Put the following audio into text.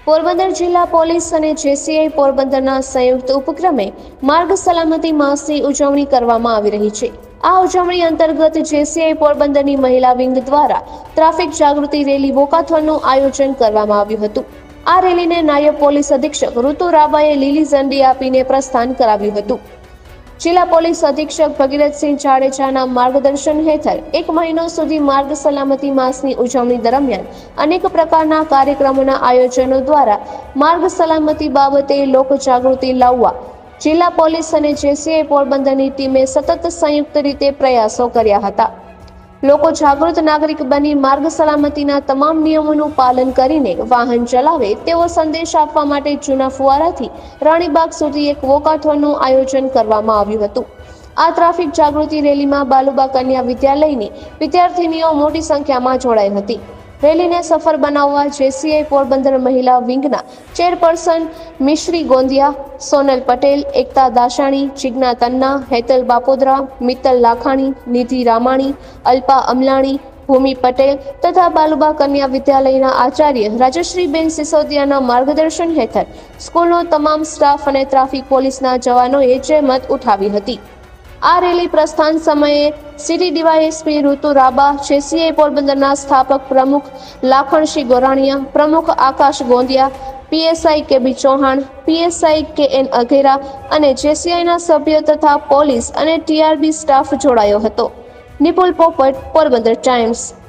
પોરબંદર જિલ્લા પોલીસ અને જેસીઆઈ પોરબંદરના સંયુક્ત ઉપક્રમે માર્ગ સલામતી માસની ઉજવણી કરવામાં આવી રહી છે। આ ઉજવણી અંતર્ગત જેસીઆઈ પોરબંદરની મહિલા વિંગ દ્વારા ટ્રાફિક જાગૃતિ રેલી વોકાથોનનું આયોજન કરવામાં આવ્યું હતું। આ રેલીને નાયબ પોલીસ અધિક્ષક ઋતુ રાબાએ લીલી ઝંડી આપીને પ્રસ્થાન કરાવ્યું હતું। જિલ્લા પોલીસ અધિક્ષક ભગીરથસિંહ જાડેજાના માર્ગદર્શન હેઠળ 1 મહિનો સુધી માર્ગ સલામતી માસની ઉજવણી દરમિયાન અનેક પ્રકારના કાર્યક્રમોના આયોજનો દ્વારા માર્ગ સલામતી બાબતે લોક જાગૃતિ લાવવા જિલ્લા પોલીસ અને જેસીઆઈ પોરબંદરની ટીમે સતત સંયુક્ત રીતે પ્રયાસો કર્યા હતા। લોકો જાગૃત નાગરિક બની માર્ગ સલામતીના તમામ નિયમોનું પાલન કરીને વાહન ચલાવે તેવો સંદેશ આપવા માટે જૂના ફુવારાથી રાણીબાગ સુધી એક વોકાથોનનું આયોજન કરવામાં આવ્યું હતું। આ ટ્રાફિક જાગૃતિ રેલીમાં બાલુબા કન્યા વિદ્યાલયની વિદ્યાર્થીનીઓ મોટી સંખ્યામાં જોડાઈ હતી। રેલીને સફળ બનાવવા જેસીઆઈ પોરબંદર મહિલા વિંગના ચેરપર્સન મિશ્રી ગોંદિયા, સોનલ પટેલ, એકતા દાસાણી, જિજ્ઞા તન્ના, હેતલ બાપોદરા, મિત્તલ લાખાણી, નિધિ રામાણી, અલ્પા અમલાણી, ભૂમિ પટેલ તથા બાલુબા કન્યા વિદ્યાલયના આચાર્ય રાજશ્રીબેન સિસોદિયાના માર્ગદર્શન હેઠળ સ્કૂલનો તમામ સ્ટાફ અને ટ્રાફિક પોલીસના જવાનોએ જહેમત ઉઠાવી હતી। આ રેલી પ્રસ્થાન સમયે સિટી ડીવાયએસપી ઋતુ રાબા, જેસીઆઈ પોરબંદરના સ્થાપક પ્રમુખ લાખણસિંહ ગોરાણીયા, પ્રમુખ Akash Gondiya, PSI KB Chauhan, PSI KN Aghera અને જેસીઆઈના સભ્યો તથા પોલીસ અને ટીઆરબી સ્ટાફ જોડાયો હતો। નિપુલ પોપટ, પોરબંદર ટાઈમ્સ।